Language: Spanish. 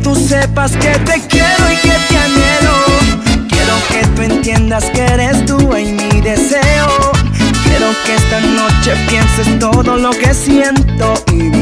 tú sepas que te quiero y que te anhelo. Quiero que tú entiendas que eres tú en mi deseo. Quiero que esta noche pienses todo lo que siento y